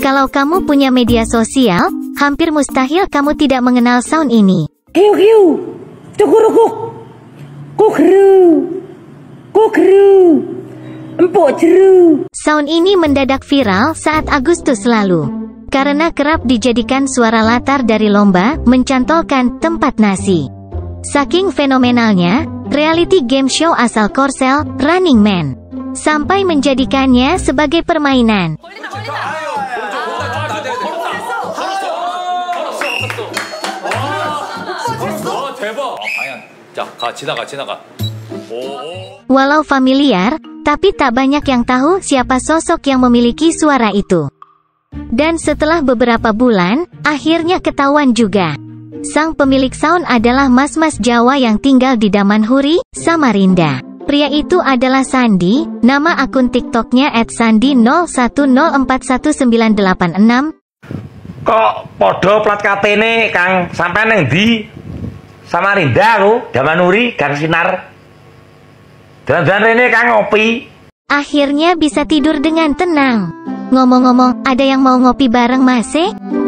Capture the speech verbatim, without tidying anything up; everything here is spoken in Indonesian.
Kalau kamu punya media sosial, hampir mustahil kamu tidak mengenal sound ini. Hiu hiu, cukurukuk, kukru, kukru, empuk jeru. Sound ini mendadak viral saat Agustus lalu, karena kerap dijadikan suara latar dari lomba mencantolkan tempat nasi. Saking fenomenalnya, reality game show asal Korsel, Running Man, sampai menjadikannya sebagai permainan. Walau familiar, tapi tak banyak yang tahu siapa sosok yang memiliki suara itu. Dan setelah beberapa bulan, akhirnya ketahuan juga. Sang pemilik sound adalah mas-mas Jawa yang tinggal di Damanhuri, Samarinda. Pria itu adalah Sandi, nama akun TikToknya et sandi nol satu nol empat satu sembilan delapan enam. Kok podo plat K T ne Kang, sampai neng di Samarinda aku, Damanhuri, Gang Sinar. Dan-dan rene Kang ngopi. Akhirnya bisa tidur dengan tenang. Ngomong-ngomong, ada yang mau ngopi bareng Mas?